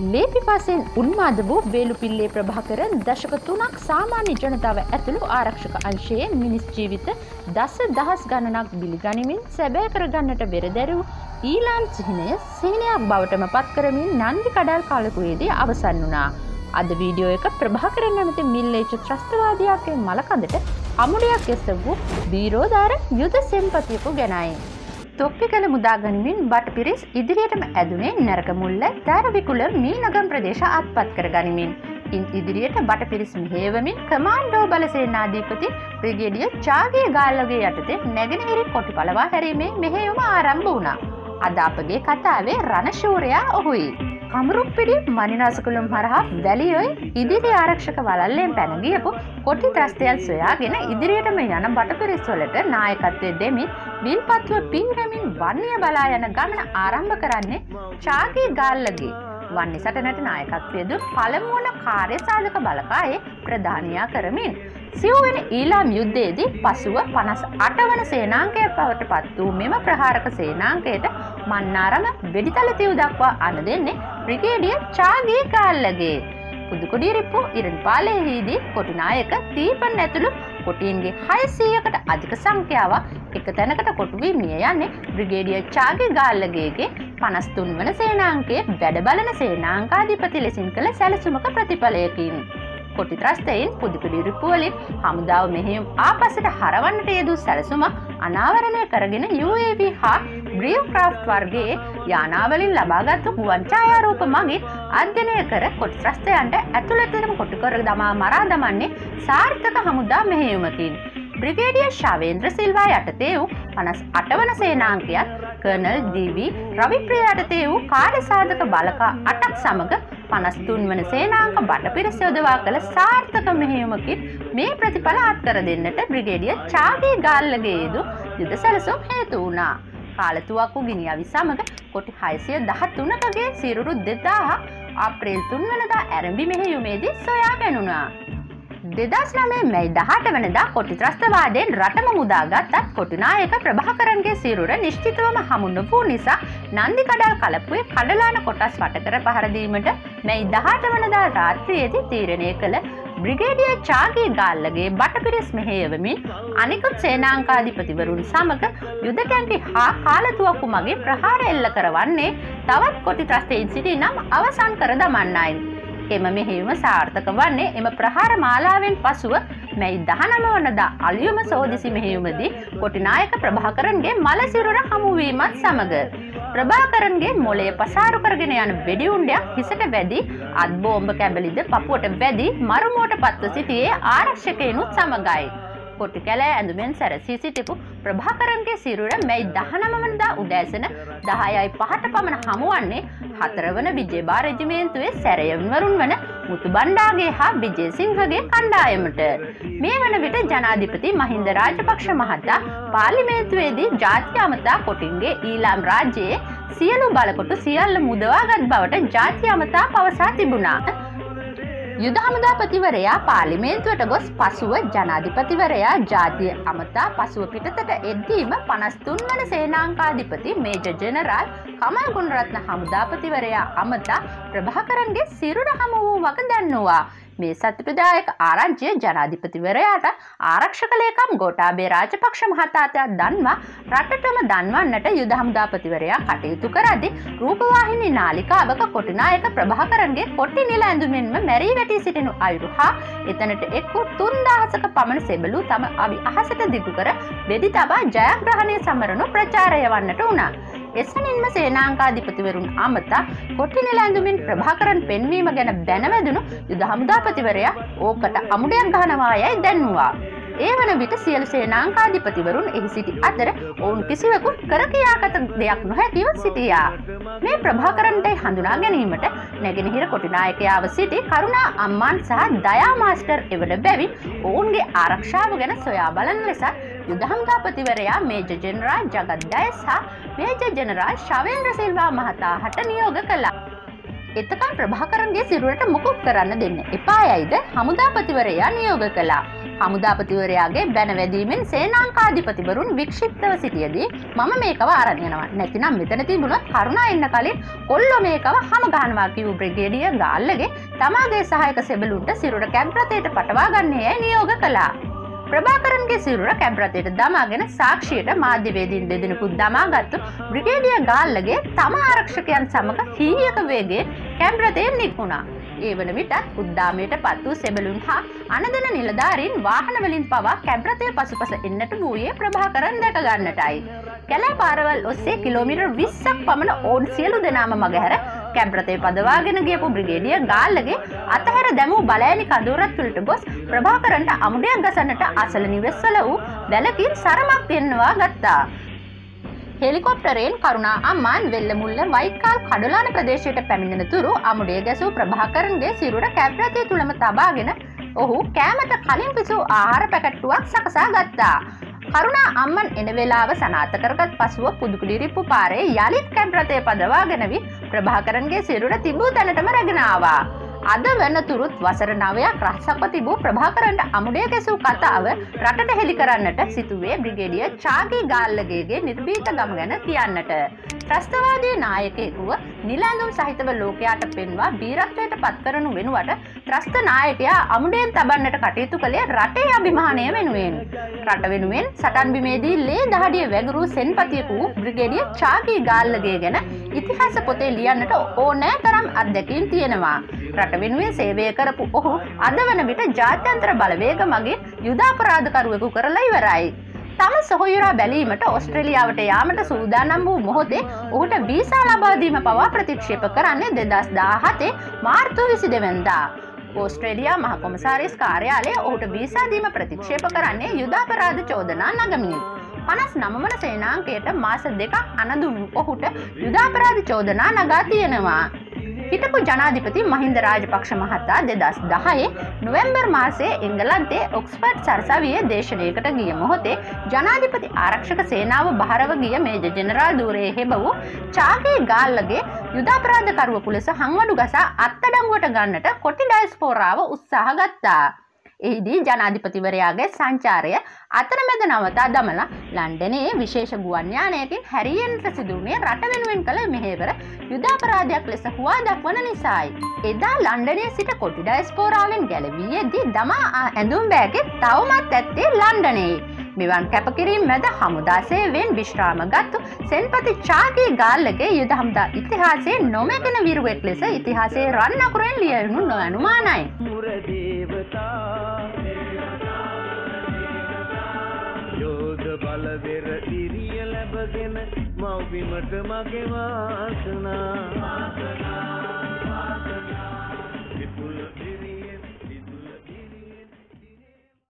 ලේපිපාසෙන් උන්මාද වූ වේලුපිල්ලේ ප්‍රභාකරන් දශක 3ක් සාමාන්‍ය ජනතාව ඇතුළු ආරක්ෂක අංශයේ මිනිස් ජීවිත දසදහස් ගණනක් බිලිගනිමින් සැබෑ කරගන්නට වෙරදැරූ ඊළාම් සිහිනය සිහිනයක් බවටම පත් කරමින් නන්දි කඩල් කාලකුවේදී අවසන් වුණා. අද වීඩියෝ එක ප්‍රභාකරන් නැමැති මිල්ලේච්ඡ ත්‍රස්තවාදියාගේ මලකඳට අමුඩයක් එස වූ බීරෝදාර යුද සෙන්පතියෙකු ගැනයි. තොප්පිකල මුදා ගනිමින් බටපිරිස් ඉදිරියටම ඇදුනේ නරක මුල්ල දාරවිකුල මීනගම් ප්‍රදේශ අත්පත් කර ගනිමින් ඉන් ඉදිරියට බටපිරිස් මෙහෙයවමින් කමාන්ඩෝ බලසේනාධිපති බ්‍රිගේඩියර් චාගේ ගාල්ලගේ යටතේ නැගෙනහිර කොටි පළවා හැරීමේ මෙහෙයුම ආරම්භ වුණා. අද අපගේ කතාවේ රණශූරයා ඔහුයි. කමරුප්පිඩි මනිනාසකුළුම් හරහා වැලියොයි ඉදිරි ආරක්ෂක වලල්ලෙන් පැන ගියපු කොටි ත්‍රස්තයන් සොයාගෙන ඉදිරියටම යන බටපිරිස් වලට නායකත්වයේ දෙමින් විල්පත්තුව පීරමින් වන්නිය බලා යන ගමන ආරම්භ කරන්නේ චාගේ ගාල්ලගේ වන්නි සටනට නායකත්වය දුන් පළමුවන කාර්යසාධක බලකායේ ප්‍රධානියා කරමින් සිව්වෙනි ඊළාම් යුද්ධයේදී පසුව 58 වන සේනාංකය බවට පත් වූ මෙම ප්‍රහාරක සේනාංකයට මන්නාරම වෙඩිතල තිව් දක්වා අණ දෙන්නේ බ්‍රිගේඩියර් චාගේ ගාල්ලගේ. පුදුකොඩිරිප්පු ඉරන්පාලයේදී කොටි නායක දීපන් ඇතුළු කොටීන්ගේ 600කට අධික සංඛ්‍යාවක් එක තැනකට කොටු වී මිය යන්නේ බ්‍රිගේඩියර් චාගේ ගාල්ලගේගේ 53 වන සේනාංකයේ වැඩ බලන සේනාංකාධිපති ලෙසින් කළ සැලසුමක ප්‍රතිඵලයකින්. කොටි ත්‍රස්තයින් පුදුකොඩිරිප්පු වලින් හමුදාව මෙහෙයුම් ආපස්සට හරවන්නට යෙදූ සැලසුමක් අනාවරණය කරගෙන UAV හා බ්‍රියෝක්‍රාෆ්ට් වර්ගයේ යානාවලින් ලබාගත්තු ගුවන් ඡායාරූප මගින් අධ්‍යයනය කර කොටි ත්‍රස්තයන්ට ඇතුළතටම කොටු කර දමා මරා දමන්නේ සාර්ථක හමුදා මෙහෙයුමකින්. බ්‍රිගේඩියර් ශවේන්ද්‍ර සිල්වා යටතේ වූ 58 වන සේනාංකයත් කර්නල් ඩී.වී. රවිප්‍රිය යටතේ වූ කාර්යසාධක බලකා 8ක් සමග 53 වන සේනාංක බටපිරිස යොදවා කළ සාර්ථක මෙහෙයුමකින් මේ ප්‍රතිඵල අත්කර දෙන්නට බ්‍රිගේඩියර් චාගේ ගාල්ලගේ යෙදු යුද සැලසුම් හේතු වුණා. කාලතුවක්කු ගිනි අවි සමග කොටි 613කගේ සිරුරු 2000 අප්‍රේල් 3 වෙනිදා ආරම්භි මෙහෙයුමේදී සොයා ගැනුණා. 2009 මැයි 18 වෙනිදා කොටි ත්‍රස්තවාදයෙන් රටම මුදාගත්තත් කොටි නායක ප්‍රභාකරන්ගේ සිරුර නිශ්චිතවම හමු නොවූ නිසා නන්දි කඩල් කලපුවේ කඩලාන කොටස් වටකර පහර දීමට මැයි 18 වෙනිදා රාත්‍රියේදී තීරණය කළ බ්‍රිගේඩියර් චාගේ ගාල්ලගේ බටපිරිස් මෙහෙයවමින් අනිකුත් සේනාංකාධිපතිවරුන් සමග යුද ටැංකි හා කාලතුවක්කු මගින් ප්‍රහාර එල්ල කරවන්නේ තවත් කොටි ත්‍රස්තයින් සිටි නම් අවසන් කර දමන්නයි. එම මෙහෙයුම සාර්ථක වන්නේ එම ප්‍රහාර මාලාවෙන් පසුව මැයි 19 වනදා අලියුම සෝදිසි මෙහෙයුමදී කොටි නායක ප්‍රභාකරන්ගේ මල සිරුර හමුවීමත් සමග ප්‍රභාකරන්ගේ මොළය පසාරු කරගෙන යන වෙඩි උණ්ඩයක් හිසට වැදී අත් බෝම්බ කැබලිද පපුවට වැදී මරුමුවට පත්ව සිටියේ ආරක්ෂකයිනුත් සමගයි. කොටි කැලෑ ඇඳුමෙන් සැරසී සිටිපු ප්‍රභාකරන්ගේ සිරුර මැයි 19 වනදා උදෑසන 10:05ට පමණ හමුවන්නේ 4 වන විජේබා රෙජිමේන්තුවේ සැරයන්වරුන් වන මුතුබණ්ඩාගේ හා විජේසිංහගේ කණ්ඩායමට. මේ වන විට ජනාධිපති මහින්ද රාජපක්ෂ මහතා පාර්ලිමේන්තුවේදී ජාතිය අමතා කොටින්ගේ ඊළාම් රාජ්‍යයේ සියලු බලකොටු සියල්ල මුදවාගත් බවට ජාතිය අමතා පවසා තිබුණා. යුද හමුදාපතිවරයා පාර්ලිමේන්තුවට ගොස් පසුව ජනාධිපතිවරයා ජාතිය අමතා පසුව පිටතට එද්දීම 53 වන සේනාංකාධිපති මේජර් ජෙනරාල් කමල් ගුණරත්න හමුදාපතිවරයා අමතා ප්‍රභාකරන්ගේ සිරුර හමු වූ වග දැන්වුවා. මේ සතුටුදායක ආරංචිය ජනාධිපතිවරයාට ආරක්ෂක ලේකම් ගෝඨාභය රාජපක්ෂ මහතාට දන්වා රටටම දන්වන්නට යුද හමුදාපතිවරයා කටයුතු කරද්දී රූපවාහිනී නාලිකාවක කොටි නායක ප්‍රභාකරන්ගේ කොටි නිල ඇඳුමෙන්ම මැරී වැටි සිටිනු අයුරු හා එතනට එක් වූ 3000ක පමණ සෙබළු තම අවි අහසට දිගු කර වෙඩි තබා ජයග්‍රහණය සමරනු ප්‍රචාරය වන්නට වුණා. එසැනින්ම සේනාංකාධිපතිවරුන් අමතා කොටි නිල ඇඳුමින් ප්‍රභාකරන් පෙන්වීම ගැන දැනවැදුණු යුද හමුදාපතිවරයා ඕකට අමුඩයක් ගහනවා යයි දැන්වුවා. ඒ වන විට සියලු සේනාංකාධිපතිවරුන් එහි සිටි අතර ඔවුන් කිසිවෙකු කර කියාගත දෙයක් නොහැකිව සිටියා. මේ ප්‍රභාකරන්ටයි හඳුනා ගැනීමට නැගෙනහිර කොටි නායකයාව සිටි කරුණා අම්මාන් සහ දයා මාස්ටර් එවන බැවින් ඔවුන්ගේ ආරක්ෂාව ගැන සොයා බලන ලෙසත් යුද හමුදාපතිවරයා මේජර් ජෙනරාල් ජගත් ඩයස් හා මේජර් ජෙනරාල් ශවේන්ද්‍ර සිල්වා මහතා හට නියෝග කළා. එතකන් ප්‍රභාකරන්ගේ සිරුරට මුකුත් කරන්න දෙන්න එපා යයිද හමුදාපතිවරයා නියෝග කළා. හමුදාපතිවරයාගේ බැන වැදීමෙන් සේනාංකාධිපතිවරුන් වික්ෂිප්තව සිටියදී මම මේකව අරන් යනවා. නැතිනම් මෙතන තිබුණොත් කරුණා එන්න කලින් කොල්ලෝ මේකව හැම ගහනවා කිව් බ්‍රිගේඩියර් ගාල්ලගේ තමාගේ සහායක සෙබළුන්ට සිරුර කැබ් රථයට පටවා ගන්නේ යයි නියෝග කළා. ප්‍රභාකරන්ගේ සිරුර කැබ් රථයට දමාගෙන සාක්ෂියට මාධ්‍යවේදීන් දෙදෙනෙකුත් දමාගත්තු බ්‍රිගේඩියර් ගාල්ලගේ තම ආරක්ෂකයන් සමග හීයක වේගයෙන් කැබ් රථයෙන් නික්මුණා. ඒ වන විටත් උද්දාමයට පත් වූ සෙබළුන් හා අනදන නිලධාරීන් වාහන වලින් පවා කැබ් රථය පසුපස එන්නට වූයේ ප්‍රභාකරන් දැක ගන්නටයි. කැලෑ පාරවල් ඔස්සේ කිලෝමීටර් 20ක් පමණ ඕන් සියලු දෙනාම මගහැර කැබ් රථය පදවාගෙන ගියපු බ්‍රිගේඩියර් ගාල්ලගේ අතහැර දැමූ බලෑනි කඳවුරත් තුළට ගොස් ප්‍රභාකරන්ට අමුඩයක් ගසන්නට අසල නිවෙස්වල වූ වැලකින් සරමක් පෙන්වා ගත්තා. හෙලිකොප්ටරයෙන් කරුණා අම්මාන් වෙල්ලමුල්ලවයික්කාල් කඩලාන ප්‍රදේශයට පැමිණෙන තුරු අමුඩය ගැසූ ප්‍රභාකරන්ගේ සිරුර කැබ් රථය තුලම තබාගෙන ඔහු කෑමට කලින් පිසූ ආහාර පැකට්ටුවක් සකසා ගත්තා. කරුණා අම්මන් එන වේලාව සනාථ කරගත් පසුව පුදුකුඩිරිප්පු පාරේ යලිත් කැබ් රථය පදවාගෙන වී ප්‍රභාකරන්ගේ සිරුර තිබූ තැනටම රැගෙන ආවා. අද වෙනතුරුත් වසර 9ක් රහසක්ව තිබූ ප්‍රභාකරන්ට අමුඩය ගැසූ කතාව රටට හෙළි කරන්නට සිටුවේ බ්‍රිගේඩියර් චාගී ගාල්ලගේගේ නිර්භීතකම ගැන කියන්නට. ත්‍රස්තවාදී නායකයෙකුව නිලැඳුම් සහිතව ලෝකයාට පෙන්වා බීරත්වයට පත් කරනු වෙනුවට ත්‍රස්ත නායකයා අමුඩයෙන් තබන්නට කටයුතු කළේ රටේ අභිමානය වෙනුවෙන්. රට වෙනුවෙන් සටන් බිමේදී ලේ දහඩිය වැගිරූ සෙන්පතියෙකු වූ බ්‍රිගේඩියර් චාගී ගාල්ලගේ ගැන ඉතිහාස පොතේ ලියන්නට ඕනෑ තරම් අත්දැකීම් තියෙනවා. රට වෙනුවෙන් සේවය කරපු ඔහු අද වන විට ජාත්‍යන්තර බලවේග මගින් යුධාපරාධකරුවෙකු කරලා ඉවරයි. තම සොහොයුරා බැලීමට ඕස්ට්‍රේලියාවට යාමට සූදානම් වූ මොහොතේ ඔහුට වීසා ලබා දීම පවා ප්‍රතික්ෂේප කරන්නේ 2017 මාර්තු 22 වෙනිදා. ඕස්ට්‍රේලියා මහ කොමසාරිස් කාර්යාලය ඔහුට වීසා දීම ප්‍රතික්ෂේප කරන්නේ යුධාපරාධ චෝදනා නගමින්. 59 වන සේනාංකයට මාස 2ක් අනදුණු ඔහුට යුධාපරාධ චෝදනා නගා තියෙනවා. හිටපු ජනාධිපති මහින්ද රාජපක්ෂ මහතා 2010 නොවැම්බර් මාසයේ එංගලන්තයේ ඔක්ස්ෆර්ඩ් සරසවියේ දේශනයකට ගිය මොහොතේ ජනාධිපති ආරක්ෂක සේනාව බහරව ගිය මේජර් ජෙනරාල් ධූරයේ හෙබවූ චාගී ගාල්ලගේ යුධාපරාධකරුවෙකු ලෙස හංවඩු ගසා අත්අඩංගුවට ගන්නට කොටි ඩයස්පෝරාව උත්සාහ ගත්තා. එහිදී ජනාධිපතිවරයාගේ සංචාරය අතරමැද නවතා දමලා ලන්ඩනයේ විශේෂ ගුවන් යානයකින් හැරියන්නට සිදුවුණේ රට වෙනුවෙන් කළ මෙහෙවර යුධාපරාධයක් ලෙස හුවා දක්වන නිසායි. එදා ලන්ඩනයේ සිට කොටි ඩයස්පෝරාවෙන් ගැලවියේදී දමා ඇඳුම් බෑගේ තවමත් ඇත්තේ ලන්ඩනයේ. මෙවන් කැපකිරීම මැද හමුදා සේවයෙන් විශ්‍රාමගත්තු සෙන්පති චාගී ගාල්ලගේ යුද හමුදා ඉතිහාසයේ නොමැකෙන විරුවෙක් ලෙස ඉතිහාසයේ රන් අකුරෙන් ලියවුණු නොඅනුමානයි. යෝධ බලවෙර ඉරිය ලැබගෙන මව්බිමට මගේ වාසනා